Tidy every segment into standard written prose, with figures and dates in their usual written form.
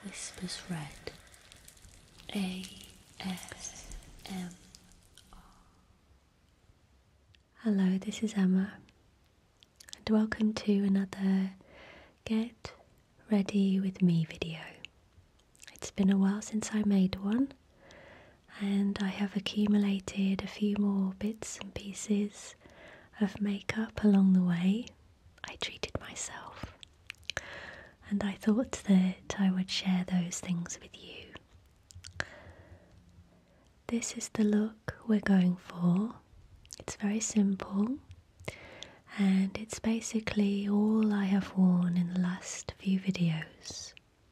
Whispers Red ASM. Hello, this is Emma, and welcome to another Get Ready With Me video. It's been a while since I made one, and I have accumulated a few more bits and pieces of makeup along the way. I treated myself, and I thought that I would share those things with you. This is the look we're going for. It's very simple, and it's basically all I have worn in the last few videos.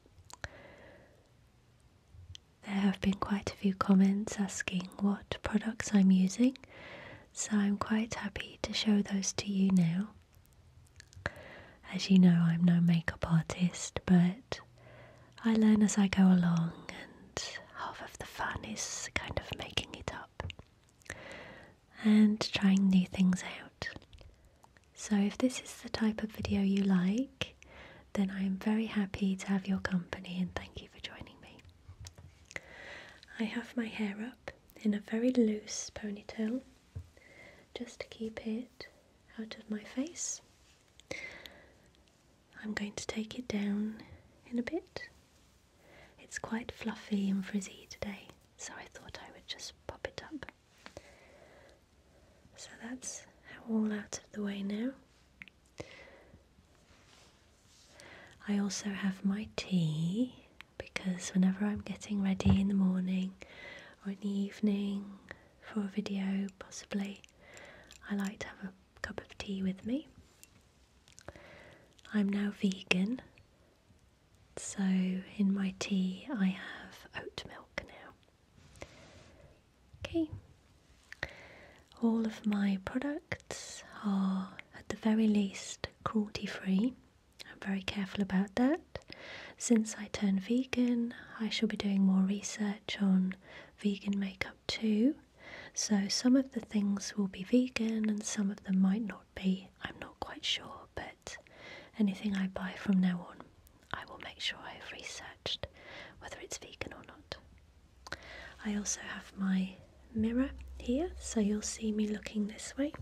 There have been quite a few comments asking what products I'm using, so I'm quite happy to show those to you now. As you know, I'm no makeup artist, but I learn as I go along, and half of the fun is kind of making it up and trying new things out. So if this is the type of video you like, then I am very happy to have your company, and thank you for joining me. I have my hair up in a very loose ponytail, just to keep it out of my face. I'm going to take it down in a bit. It's quite fluffy and frizzy today, so I thought I would just pop it up. So that's all out of the way now. I also have my tea, because whenever I'm getting ready in the morning or in the evening for a video possibly, I like to have a cup of tea with me. I'm now vegan, so in my tea I have oat milk now. Okay, all of my products are at the very least cruelty free. I'm very careful about that. Since I turned vegan, I shall be doing more research on vegan makeup too. So some of the things will be vegan and some of them might not be. I'm not quite sure, but anything I buy from now on, I will make sure I have researched whether it's vegan or not. I also have my mirror here, so you'll see me looking this way.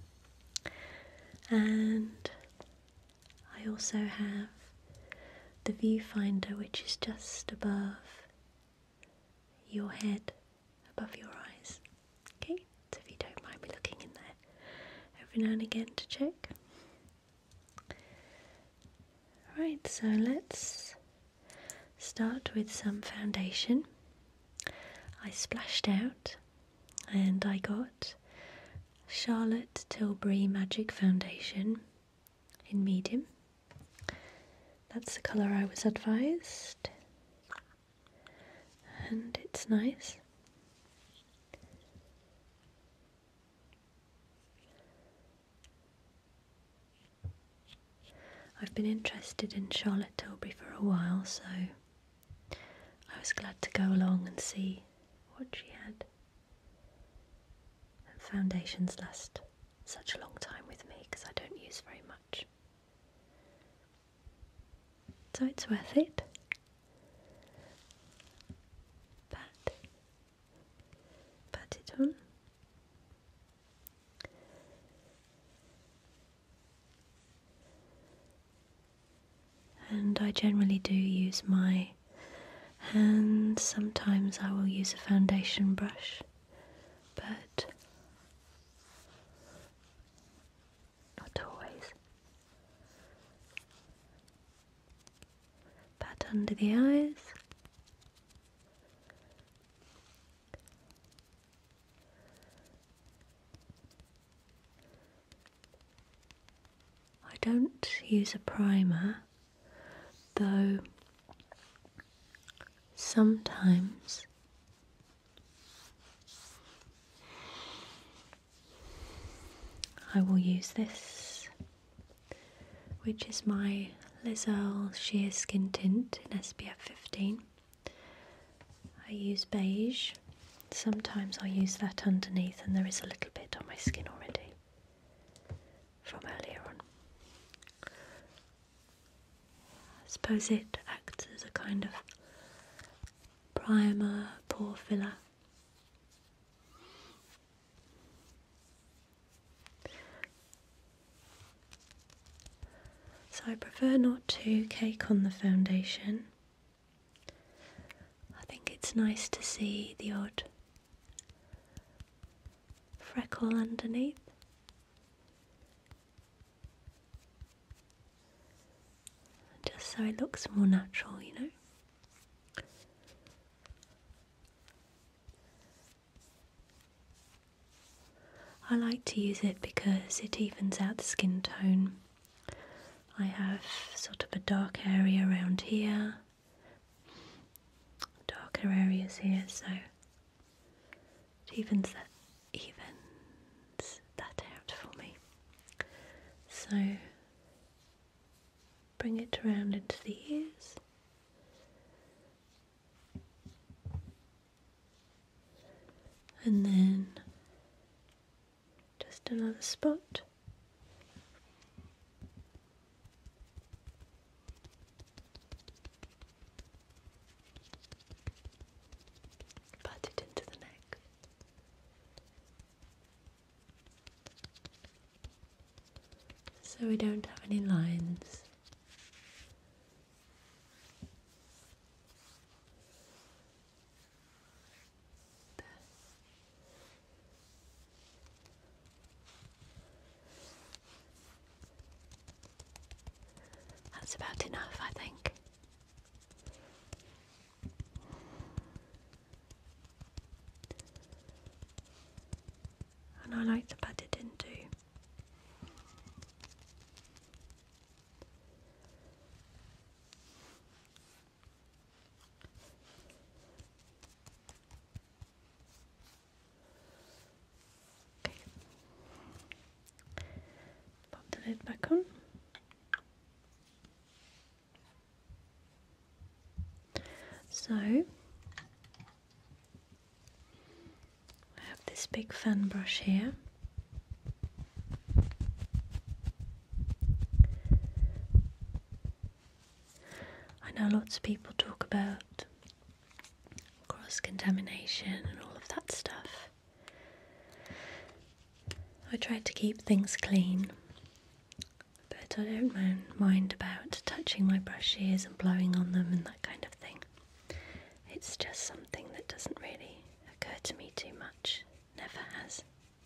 And I also have the viewfinder, which is just above your head, above your eyes. Okay, so if you don't mind me looking in there every now and again to check. Right, so let's start with some foundation. I splashed out and I got Charlotte Tilbury Magic Foundation in medium. That's the colour I was advised, and it's nice. I've been interested in Charlotte Tilbury for a while, so I was glad to go along and see what she had. And foundations last such a long time with me because I don't use very much. So it's worth it. Pat it on. And I generally do use my hands. Sometimes I will use a foundation brush, but not always. Pat under the eyes. I don't use a primer, though sometimes I will use this, which is my Lizelle Sheer Skin Tint in SPF 15. I use beige. Sometimes I'll use that underneath, and there is a little bit on my skin already from earlier on. I suppose it acts as a kind of primer, pore filler. So I prefer not to cake on the foundation. I think it's nice to see the odd freckle underneath. Just so it looks more natural, you know. I like to use it because it evens out the skin tone. I have sort of a dark area around here, darker areas here, so it evens that out for me. So bring it around into the ears. And then just another spot. Pat it into the neck. So we don't have any lines. That's about enough, I think. And I like to pat it in too. Okay. Pop the lid back on. So I have this big fan brush here. I know lots of people talk about cross-contamination and all of that stuff. I try to keep things clean, but I don't mind about touching my brushes and blowing on them and that kind of thing. It's just something that doesn't really occur to me too much, never has.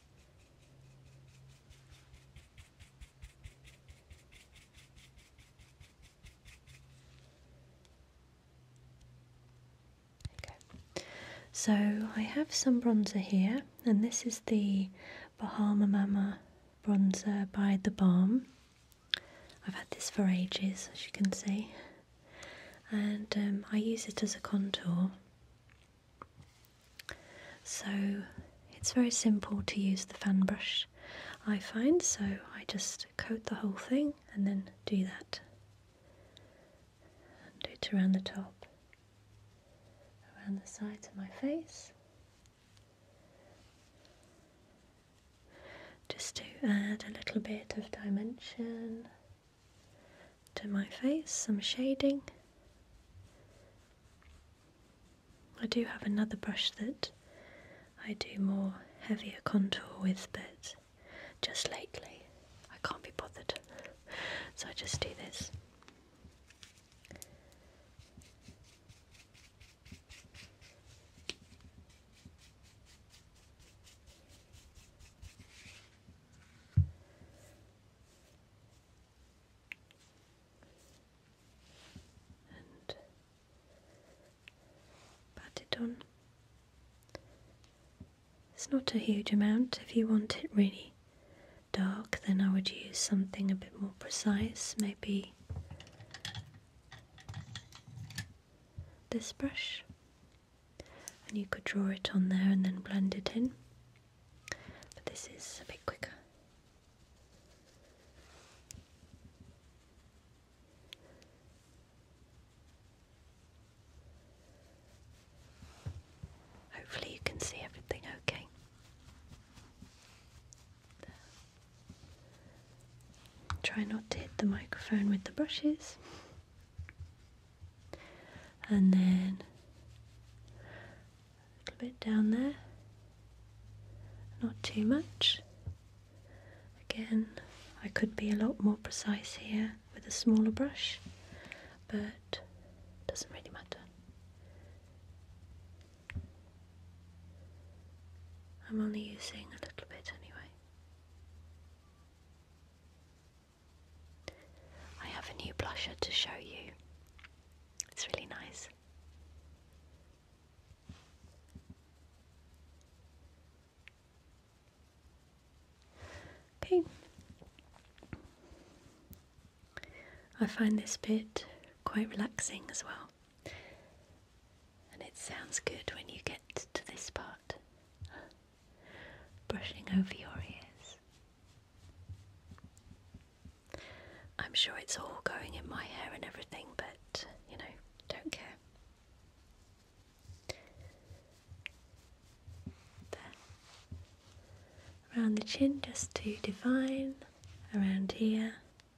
Okay. So I have some bronzer here, and this is the Bahama Mama bronzer by The Balm. I've had this for ages, as you can see, and I use it as a contour. So it's very simple to use the fan brush, I find, so I just coat the whole thing and then do that. And do it around the top, around the sides of my face, just to add a little bit of dimension to my face, some shading. I do have another brush that I do more heavier contour with, but just lately I can't be bothered, so I just do this. And pat it on. It's not a huge amount. If you want it really dark, then I would use something a bit more precise, maybe this brush, and you could draw it on there and then blend it in, but this is a bit quicker. Hopefully you can see everything okay. Try not to hit the microphone with the brushes. And then bit down there, not too much. Again, I could be a lot more precise here with a smaller brush, but it doesn't really matter. I'm only using a little bit anyway. I have a new blusher to show you. It's really nice. Okay. I find this bit quite relaxing as well. And it sounds good when you get to this part. Brushing over your ears. I'm sure it's all going in my hair and everything, but, you know, don't care. There. Around the chin, just to define. Around here.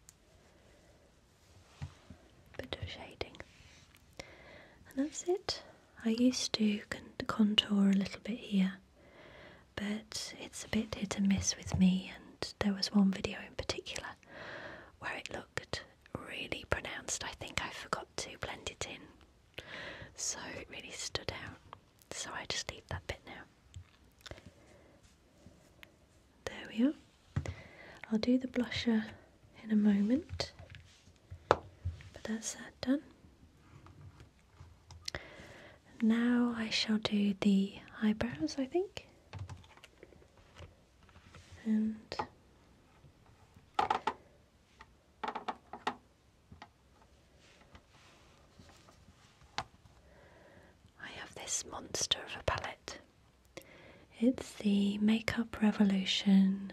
Bit of shading. And that's it. I used to contour a little bit here, but it's a bit hit and miss with me, and there was one video in particular where it looked really pronounced. I think I forgot to blend it in, so it really stood out. So I just leave that bit now. There we are. I'll do the blusher in a moment, but that's that done. Now I shall do the eyebrows, I think. And I have this monster of a palette. It's the Makeup Revolution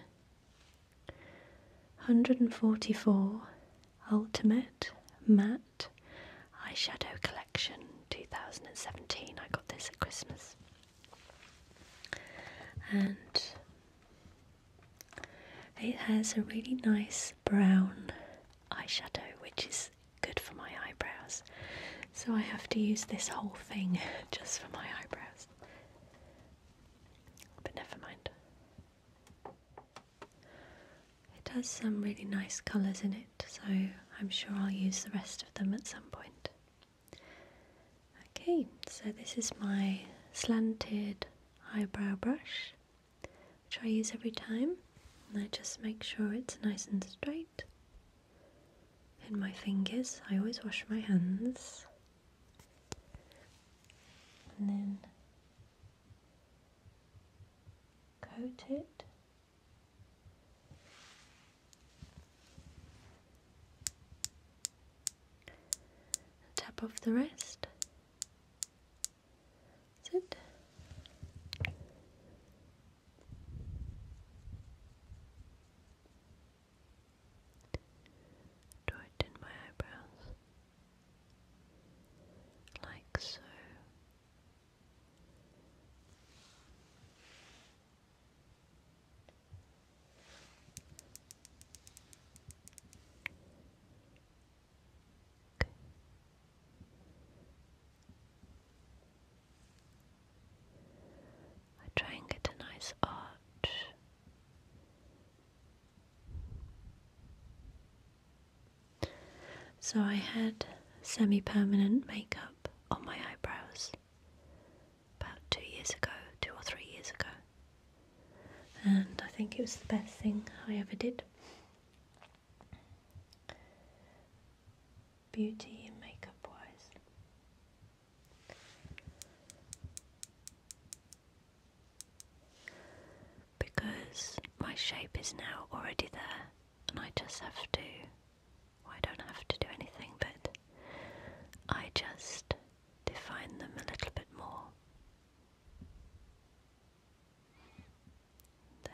144 Ultimate Matte Eyeshadow Collection 2017. I got this at Christmas. And it has a really nice brown eyeshadow, which is good for my eyebrows. So I have to use this whole thing just for my eyebrows. But never mind. It has some really nice colours in it, so I'm sure I'll use the rest of them at some point. Okay, so this is my slanted eyebrow brush, which I use every time, and I just make sure it's nice and straight. In my fingers, I always wash my hands, and then coat it. Tap off the rest. That's it. Draw it in my eyebrows, like so. Okay. I try and get a nice arch. So I had semi-permanent makeup on my eyebrows about 2 years ago, 2 or 3 years ago, and I think it was the best thing I ever did. Beauty and makeup wise. Because my shape is now already there, and I just have to, well, I don't have to do anything, but I just define them a little bit more. There.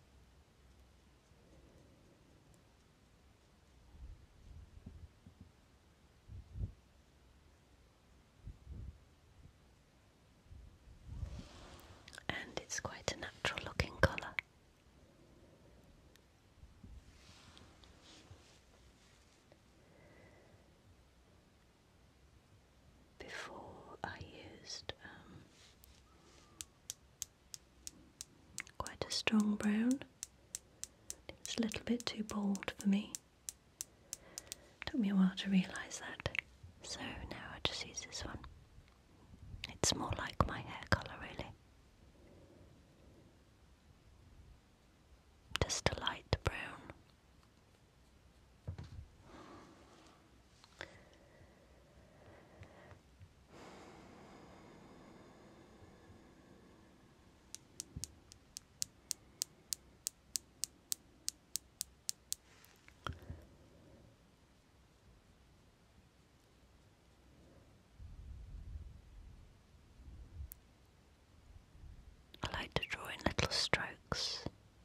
And it's quite a natural looking colour. strong brown. It's a little bit too bold for me. Took me a while to realise that. So now I just use this one. It's more like my hair colour, really. Just a light brown. I like to draw in little strokes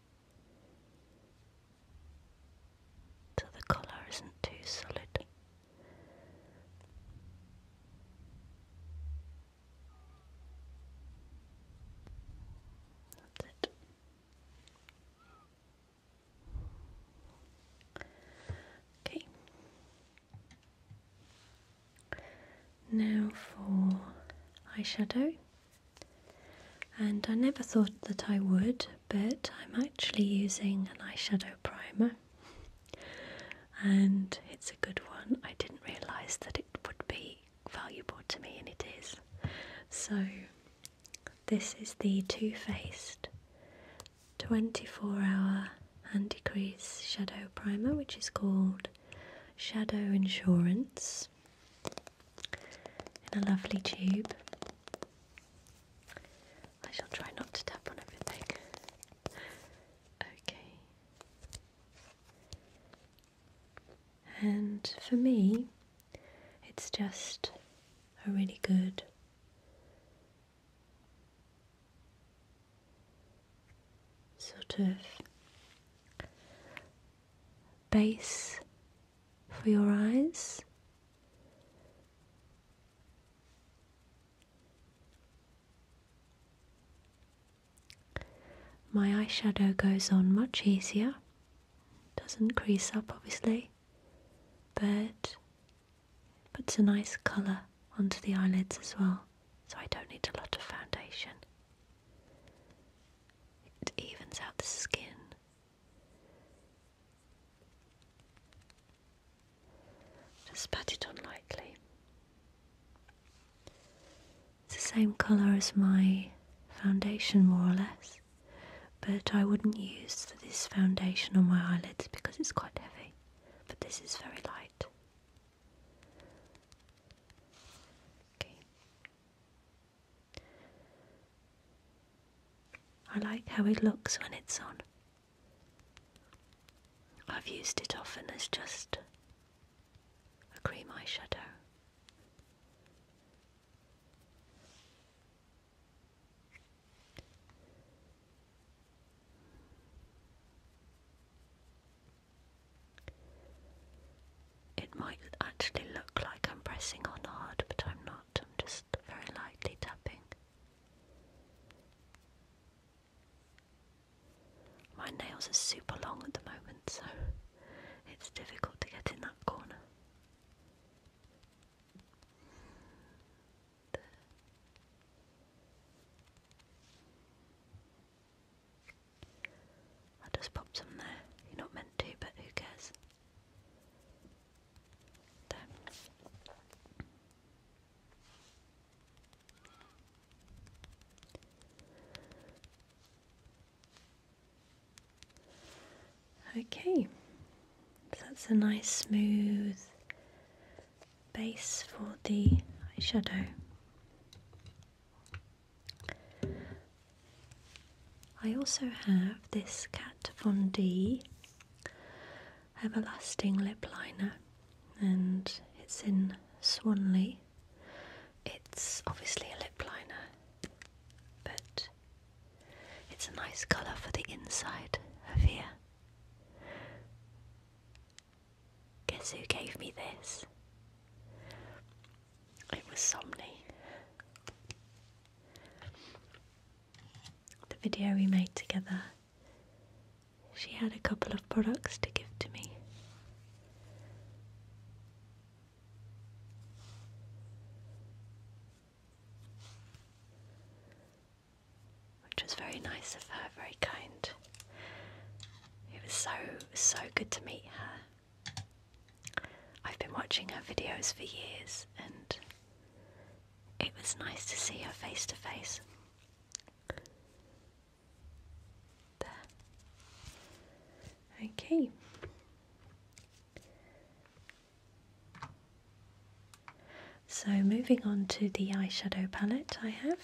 so the colour isn't too solid. That's it. Okay. Now for eyeshadow. And I never thought that I would, but I'm actually using an eyeshadow primer, and it's a good one. I didn't realise that it would be valuable to me, and it is. So this is the Too Faced 24-hour anti-crease shadow primer, which is called Shadow Insurance, in a lovely tube. I shall try not to tap on everything. Okay. And for me, it's just a really good sort of base for your eyes. My eyeshadow goes on much easier, doesn't crease up obviously, but puts a nice colour onto the eyelids as well, so I don't need a lot of foundation. It evens out the skin. Just pat it on lightly. It's the same colour as my foundation more or less, but I wouldn't use this foundation on my eyelids because it's quite heavy, but this is very light. Okay. I like how it looks when it's on. I've used it often as just a cream eyeshadow. It might actually look like I'm pressing on hard, but I'm not. I'm just very lightly tapping. My nails are super long at the moment, so it's difficult to get in that corner. I'll just pop some there. You're not meant to, but who cares? There. Okay, so that's a nice smooth base for the eyeshadow. I also have this Kat Von D Everlasting Lip Liner, and it's in Swanley. It's obviously a lip liner, but it's a nice colour for the inside of here. Guess who gave me this? It was Somni. The video we made together, she had a couple of products to give to me. Which was very nice of her, very kind. It was so good to meet her. I've been watching her videos for years and it was nice to see her face to face. There. Okay. So moving on to the eyeshadow palette I have.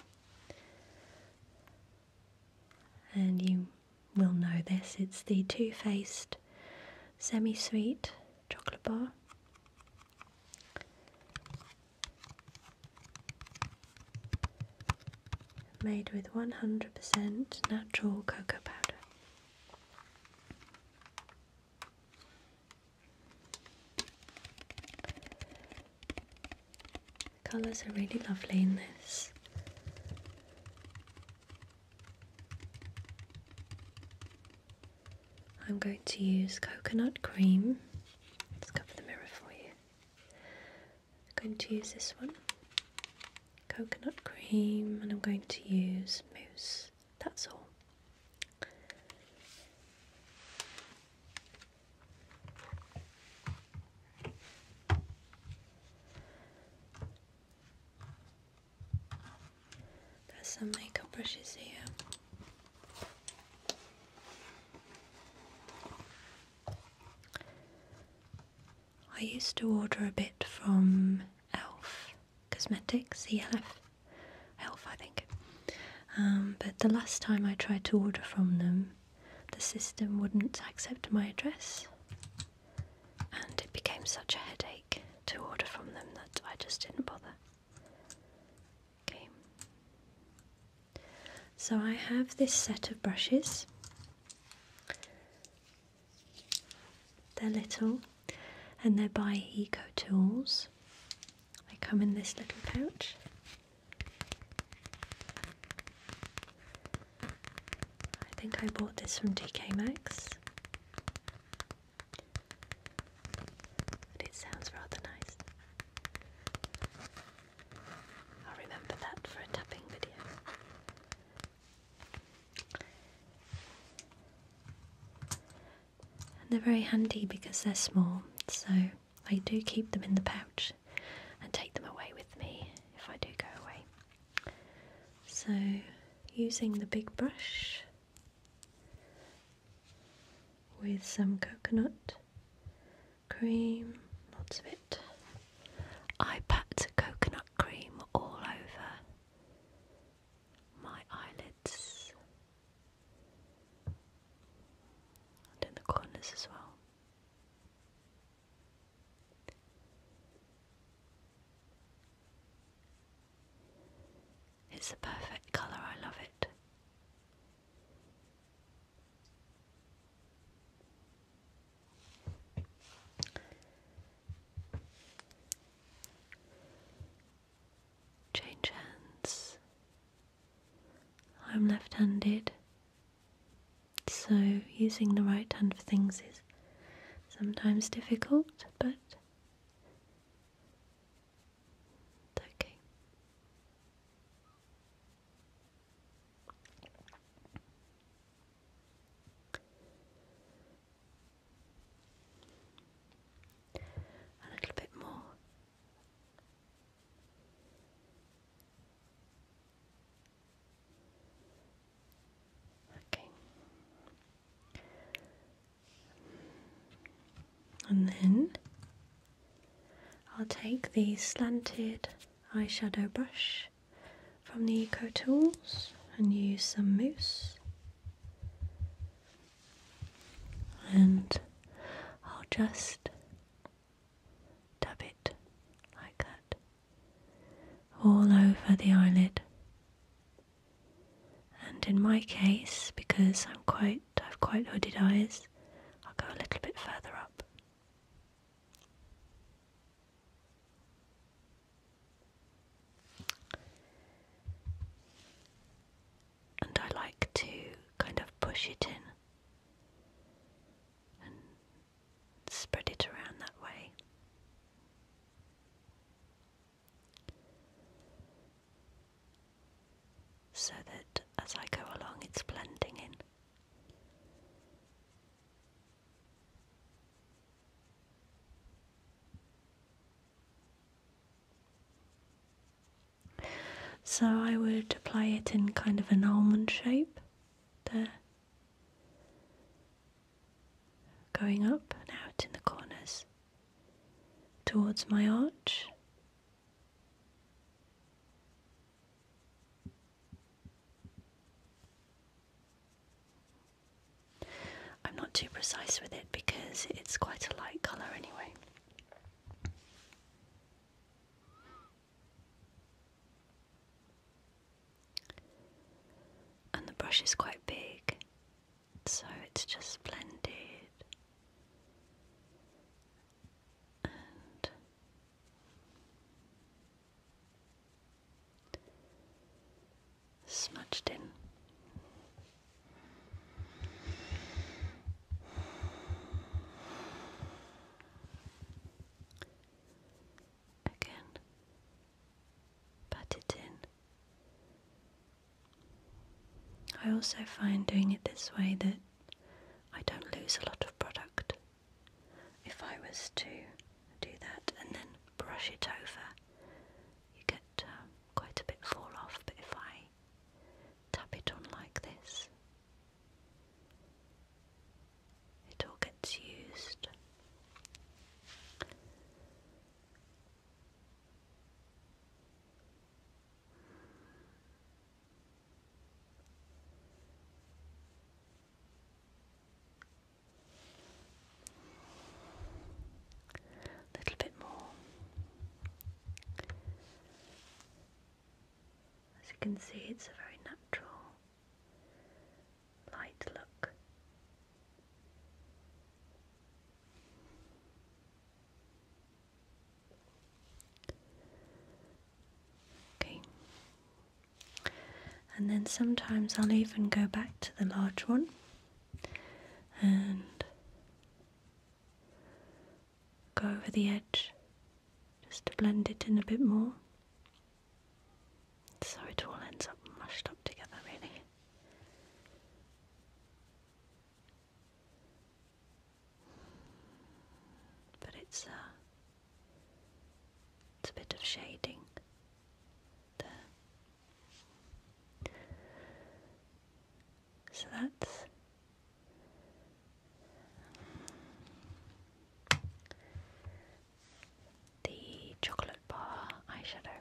And you will know this, it's the Too Faced Semi-Sweet Chocolate Bar. Made with 100% natural cocoa powder. The colours are really lovely in this. I'm going to use coconut cream. Let's cover the mirror for you. I'm going to use this one. Coconut cream, and I'm going to use mousse. That's all. There's some makeup brushes here. I used to order a bit from Elf Cosmetics, Elf I think. But the last time I tried to order from them, the system wouldn't accept my address. And it became such a headache to order from them that I just didn't bother. Okay. So I have this set of brushes. They're little and they're by Eco Tools. They come in this little pouch. I think I bought this from TK Maxx. But it sounds rather nice. I'll remember that for a tapping video. And they're very handy because they're small, so I do keep them in the pouch and take them away with me if I do go away. So using the big brush with some coconut cream, lots of it. I pat coconut cream all over my eyelids and in the corners as well. It's the perfect colour, I love it. Change hands. I'm left-handed, so using the right hand for things is sometimes difficult, but it's okay. A little bit more. Okay. And then I'll take the slanted eyeshadow brush from the Eco Tools and use some mousse. And I'll just dab it like that all over the eyelid. And in my case, because I've quite hooded eyes, I'll go a little bit further up. And I like to kind of push it in and spread it around that way. So that as I go along So I would apply it in kind of an almond shape there, going up and out in the corners towards my arch. I'm not too precise with it because it's quite a light colour anyway. And the brush is quite big, so it's just blended and smudged in. Again, pat it in. I also find doing it this way that I don't lose a lot of product. If I was to do that and then brush it over, you get quite a bit fall off, but if I tap it on like this, it all gets used. A little bit more. As you can see, it's a very natural light look. Okay. And then sometimes I'll even go back to the large one and go over the edge just to blend it in a bit more, so it all ends up mushed up together really. But it's a bit of shading there. So that's the chocolate bar eyeshadow.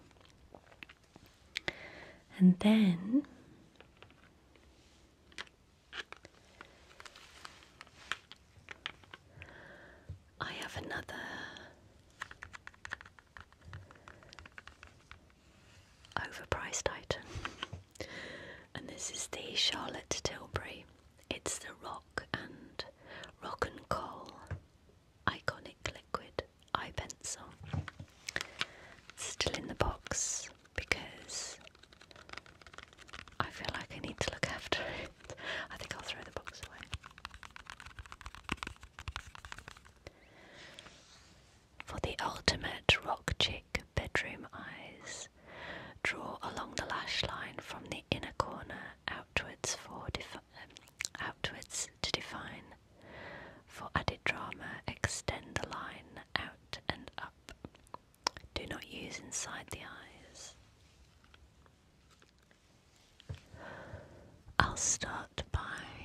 And then I have another overpriced item, and this is the Charlotte Tilbury. It's the Rock and Coal Iconic Liquid Eye Pencil. It's still in the box because I feel like I need to look after it. I think I'll throw the box away. For the ultimate rock chick bedroom eyes, draw along the lash line from the inner corner outwards outwards to define. For added drama, extend the line out and up. Do not use inside the eyes. I'll start by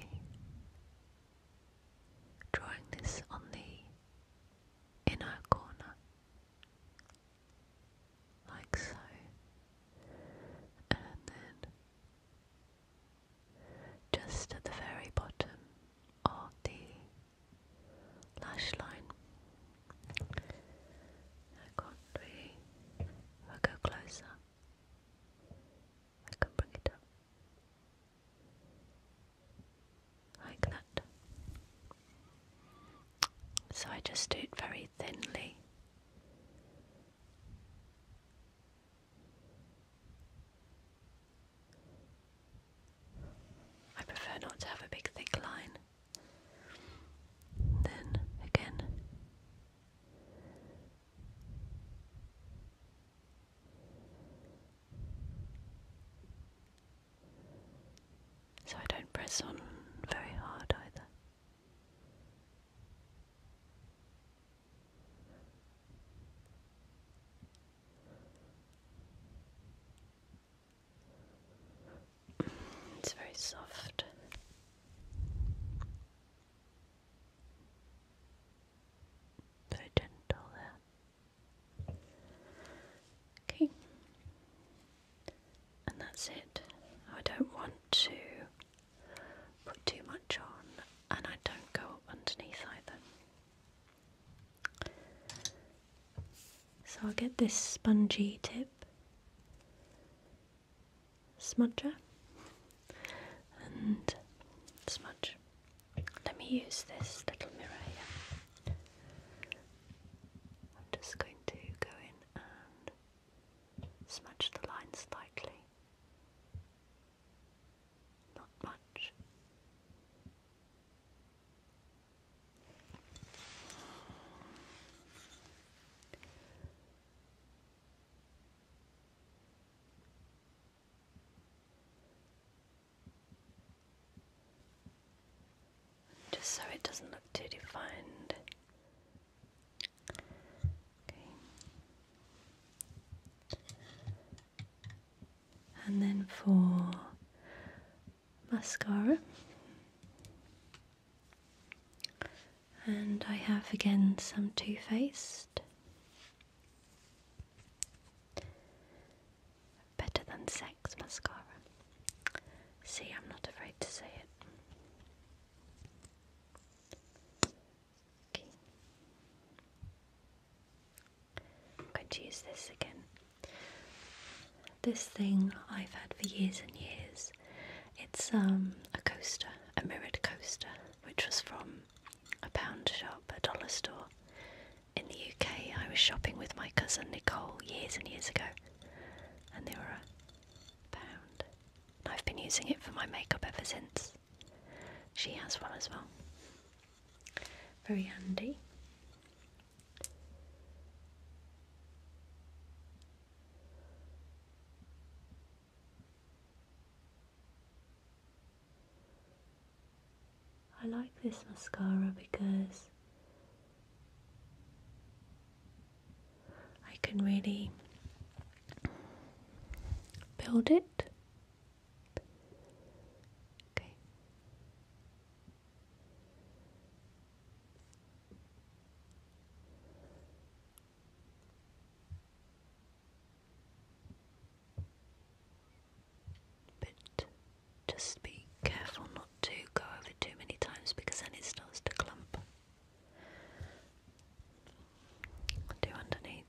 drawing this on the inner corner, like so, and then just at the very bottom of the lash line. I'll go closer. I can bring it up like that. So I just do it very thinly. I prefer not to have a big thick line. Then again, so I don't press on very hard either. It's very soft. Very gentle there. Okay. And that's it. I don't want to put too much on, and I don't go up underneath either. So I'll get this spongy tip smudger and smudge. Let me use this little mirror here. I'm just going to go in and smudge the lines slightly. Not much. Just so it doesn't look too defined. Okay. And then for mascara, and I have again some Too Faced Better Than Sex mascara. See, I'm not afraid to say it. Okay. I'm going to use this again. This thing I've had for years and years. It's a coaster, a mirrored coaster, which was from a pound shop, a dollar store in the UK. I was shopping with my cousin Nicole years and years ago, and they were £1. And I've been using it for my makeup ever since. She has one as well. Very handy. I like this mascara because I can really build it. Okay. But just be careful not to go over too many times because then it starts to clump. Do underneath.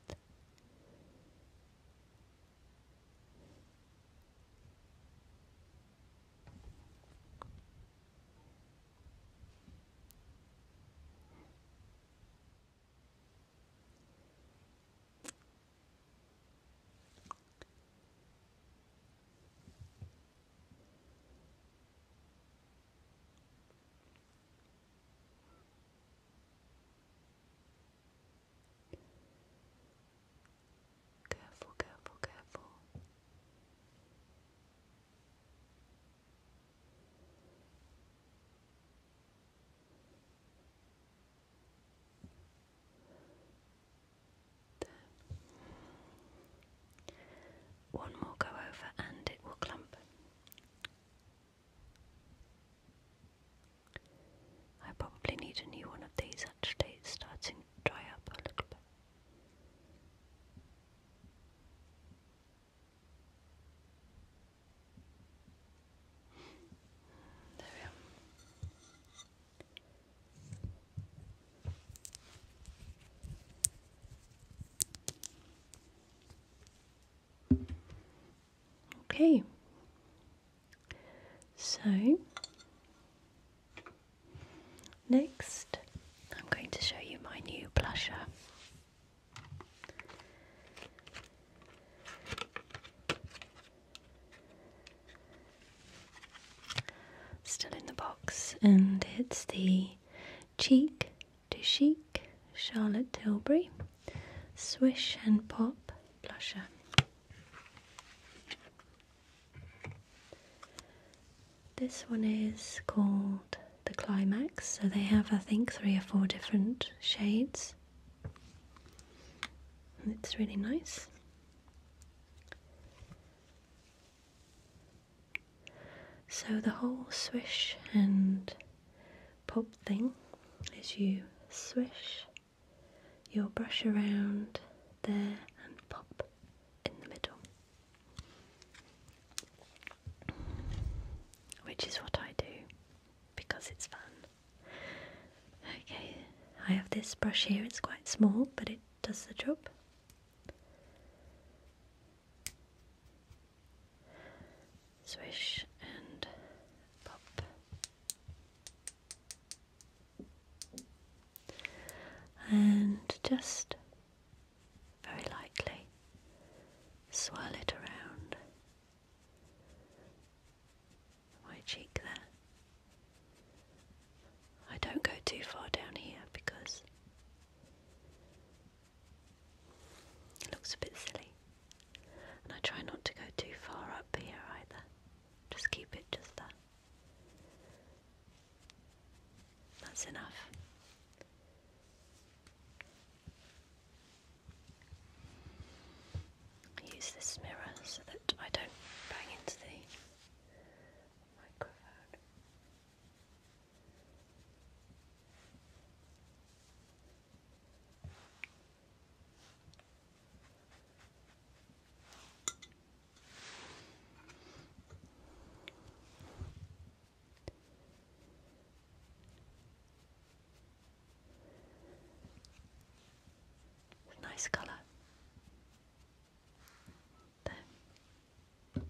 Careful, careful, careful. There. One more go over and it will clump. I probably need a new one of these actually. It's starting to dry up a little bit. There we are. Okay, so next I'm going to show you my new blusher. Still in the box, and it's the Cheek to Chic Charlotte Tilbury Swish and Pop blusher. This one is called the Climax, so they have I think 3 or 4 different shades. And it's really nice. So the whole swish and pop thing is you swish your brush around there and pop in the middle, which is what I do because it's fun. Okay, I have this brush here, it's quite small but it does the job. Swish and pop. And just very lightly swirl it around my cheek there. I don't go too far down here because it looks a bit silly, and I try not to go too far up here either. Just keep it just that. That's enough. I use this mirror so that I don't bang into the microphone. Nice colour. There.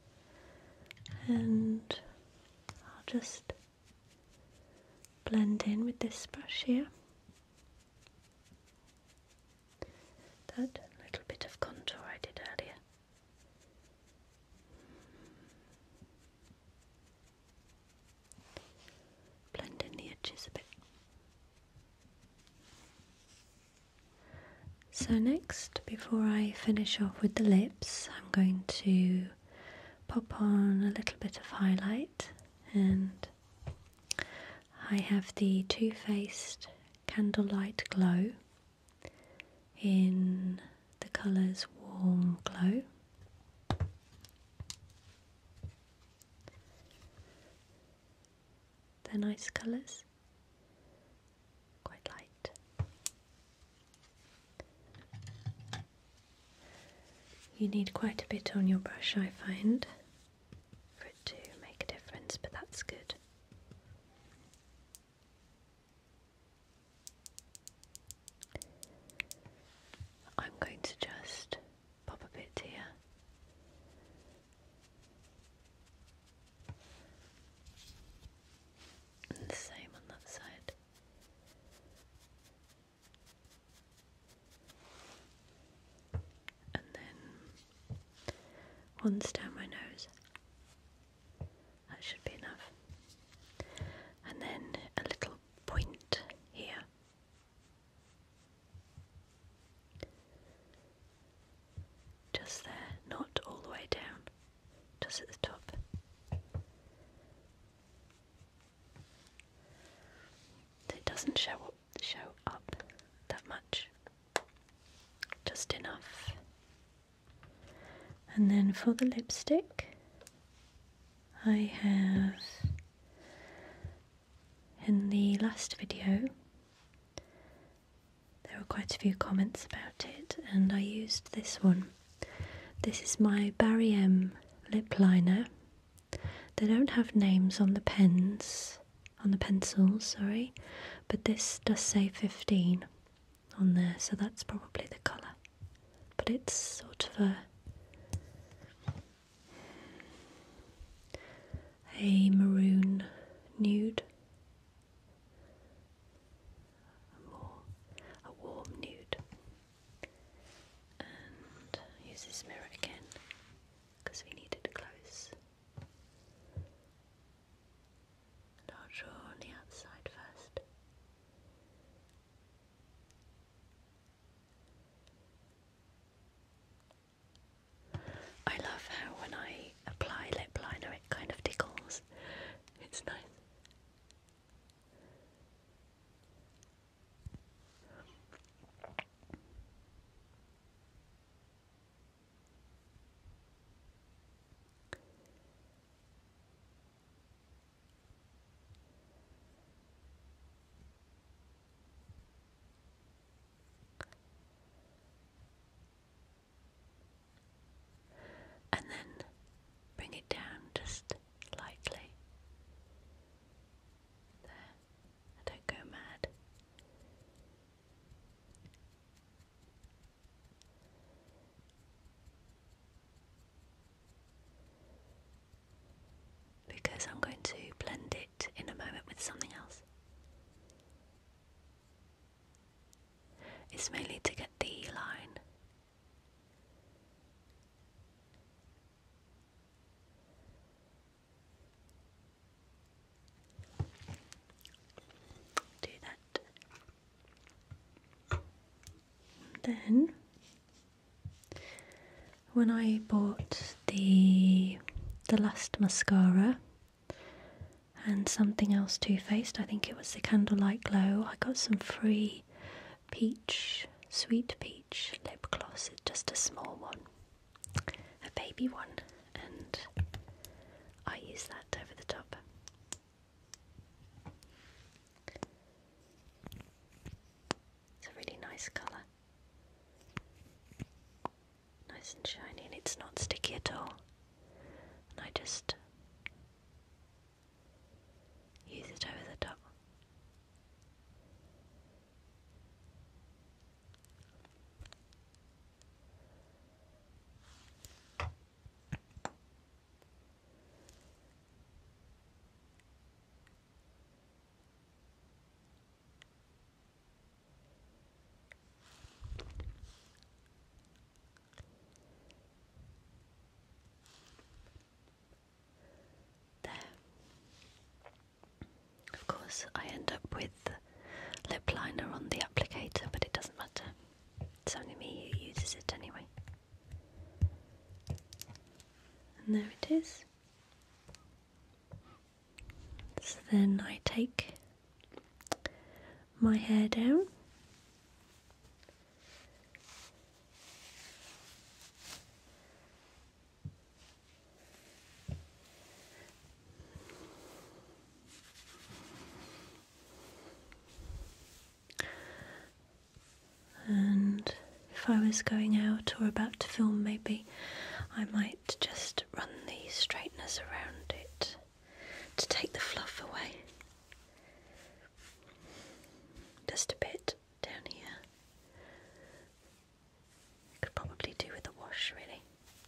And I'll just blend in with this brush here. That little bit of contour I did earlier. Blend in the edges a bit. So next, before I finish off with the lips, I'm going to pop on a little bit of highlight, and I have the Too Faced Candlelight Glow in the colours Warm Glow. They're nice colours, quite light. You need quite a bit on your brush, I find, for it to make a difference, but that's good. I'm going to just pop a bit here. And the same on that side. And then once down my nose. That should be enough. And then a little point here. Just there, not all the way down, just at the top. It doesn't show up that much, just enough. And then for the lipstick, I have, in the last video, there were quite a few comments about it, and I used this one. This is my Barry M lip liner. They don't have names on the pens, on the pencils, sorry, but this does say 15 on there, so that's probably the colour. But it's sort of a maroon nude, a warm nude. And use this mirror again because we need it close. And I'll draw on the outside first. I love how when I apply lip liner it kind of tickles. It's nice. this mainly to get the line. Do that. Then, when I bought the last mascara and something else Too Faced, I think it was the Candlelight Glow, I got some free sweet peach lip gloss. It's just a small one, a baby one, and I use that over the top. It's a really nice colour, nice and shiny, and it's not sticky at all. And I just use it over the top. There. Of course, I end up with lip liner on the applicator, but it doesn't matter. It's only me who uses it anyway. And there it is. So then I take my hair down. And if I was going out or about to film, maybe I might just run the straighteners around it to take the fluff away. Just a bit down here. Could probably do with a wash, really.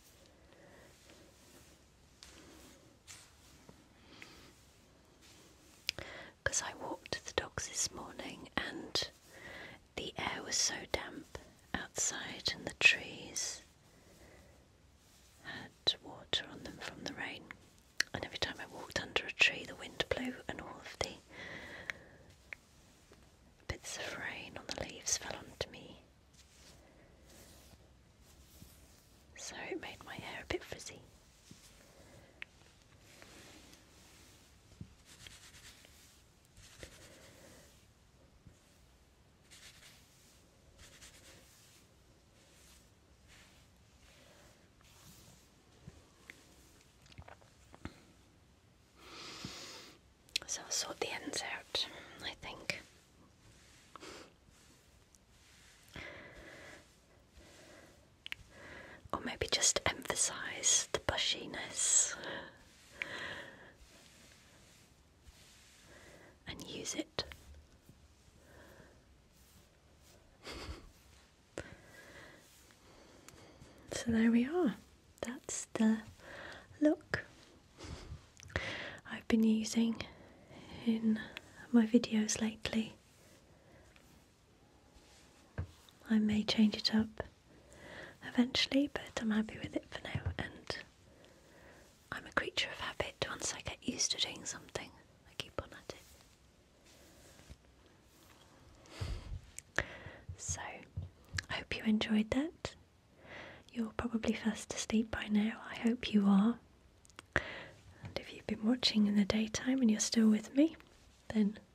Because I walked the dogs this morning and the air was so damp outside and the trees had water on them from the rain, and every time I walked under a tree the wind blew and all of the bits of rain on the leaves fell onto me, so it made my hair a bit frizzy. So I'll sort the ends out, I think. Or maybe just emphasise the bushiness and use it. So there we are. That's the look I've been using in my videos lately. I may change it up eventually, but I'm happy with it for now, and I'm a creature of habit. Once I get used to doing something, I keep on at it. So, I hope you enjoyed that. You're probably fast asleep by now. I hope you are. And if you've been watching in the daytime and you're still with me, then